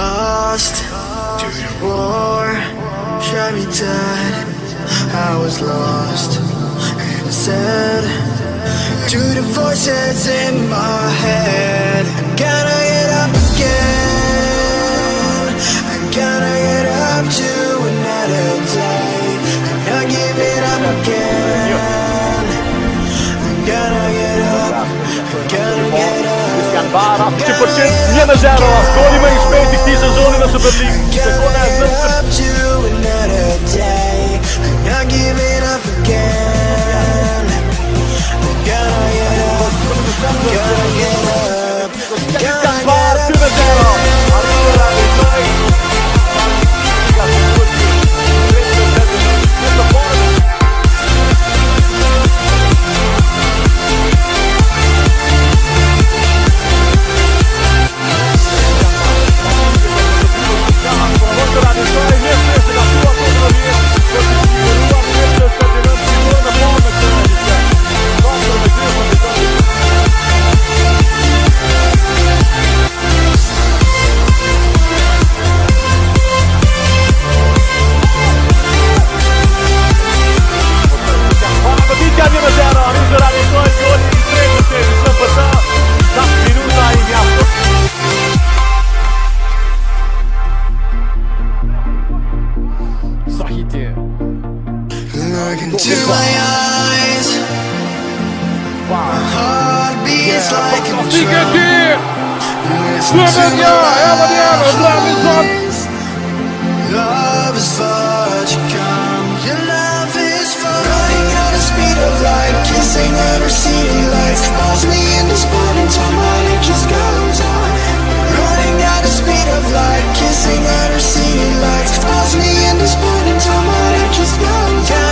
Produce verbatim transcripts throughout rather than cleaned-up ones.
lost to the war, shot me dead. I was lost and sad to the voices in my head. I gotta get up again. I gotta get up to another day. I'm not giving up again. I gotta get up. I gotta get up. Bara, honderd procent nie na zero. Goal die mee speelt die seizoen in de Super League. Gotta get up to another day. I'm not giving up again. I gotta get up. Gotta get up. Gotta get up. Look into my eyes. My heart beats like a drum. Listen to my eyes. Love is far to come. Your love is far. Running at the speed of light, kissing every city lights. Lost me in this morning time, my life just goes on. Running at the speed of light, kissing every city lights. Lost me in this morning time, my life just goes on.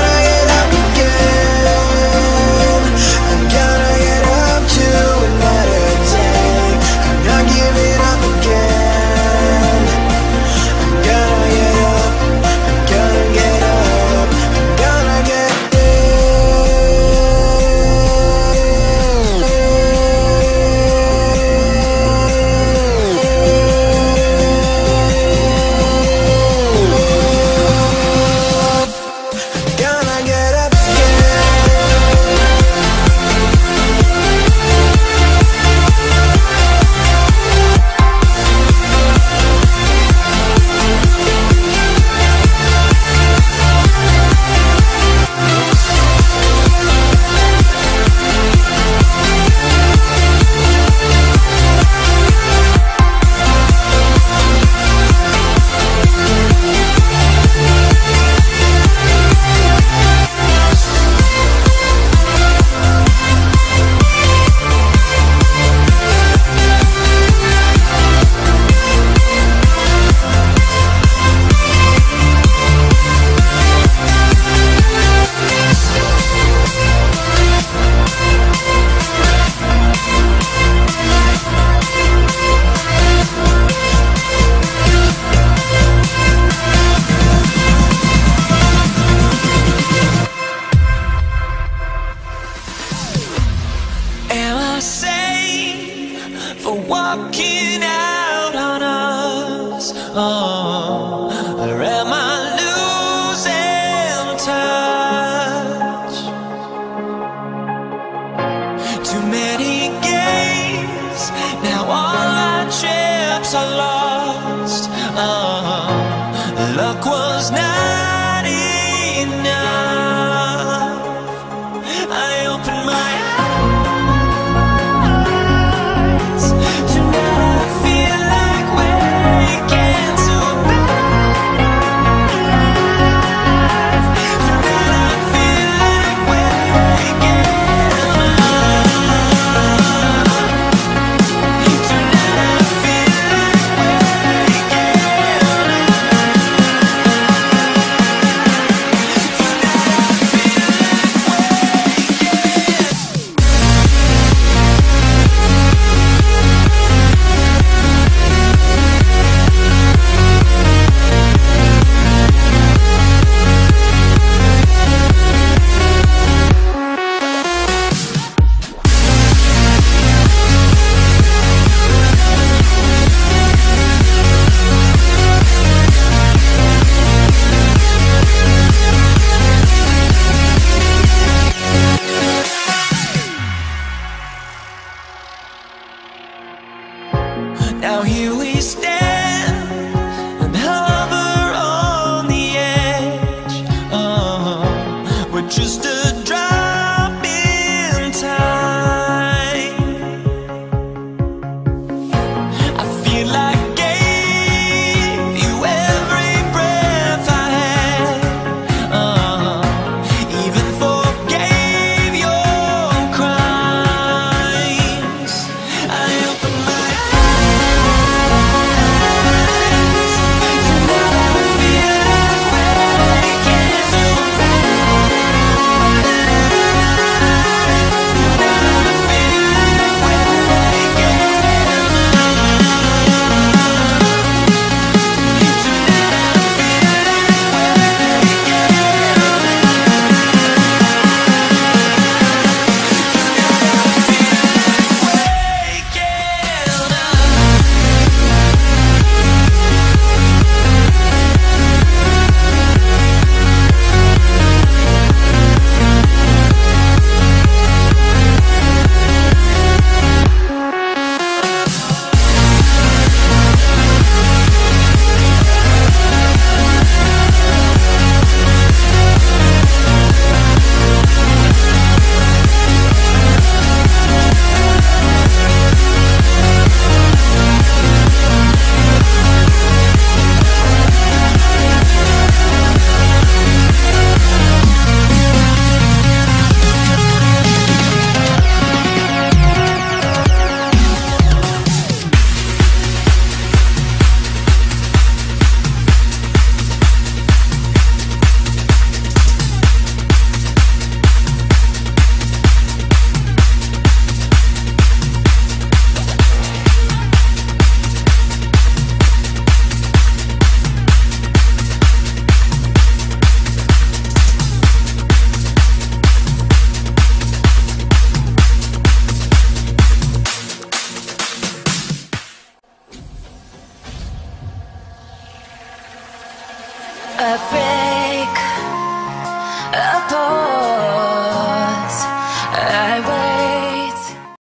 a friend.